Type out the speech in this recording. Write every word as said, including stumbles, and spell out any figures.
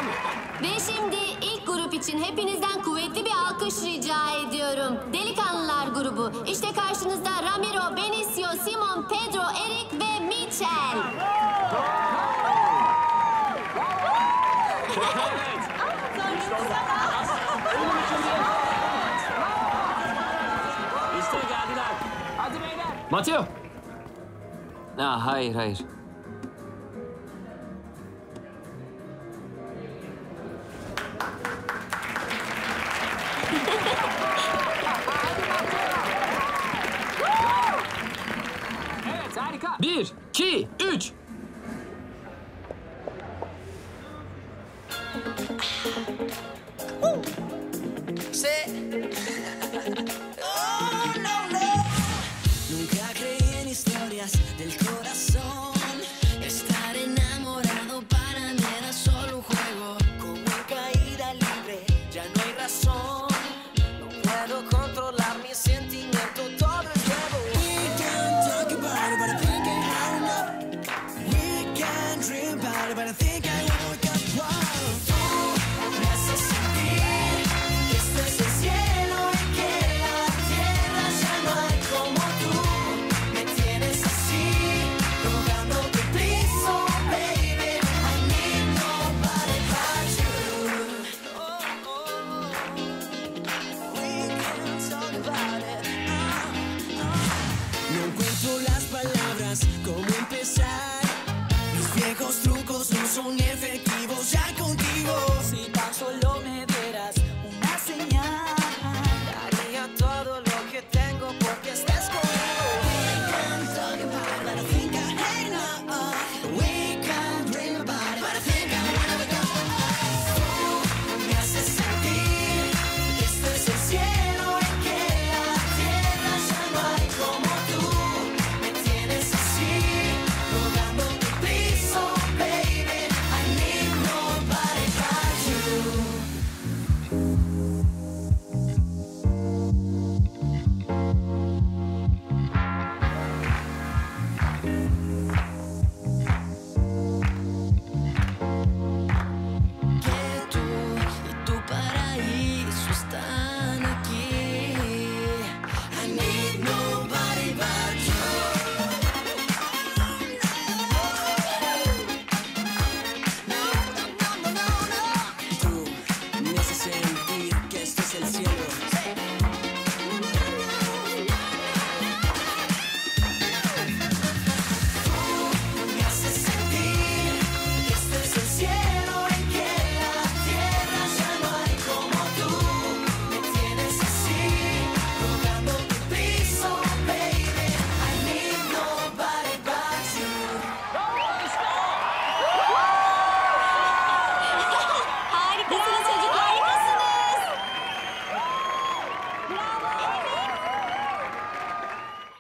Ve şimdi ilk grup için hepinizden kuvvetli bir alkış rica ediyorum. Delikanlılar grubu. İşte karşınızda Ramiro, Benicio, Simon, Pedro, Eric ve Michel. İşte geldiler. Hadi beyler. Mateo. Ha, hayır, hayır. Evet, harika. Bir, iki, üç.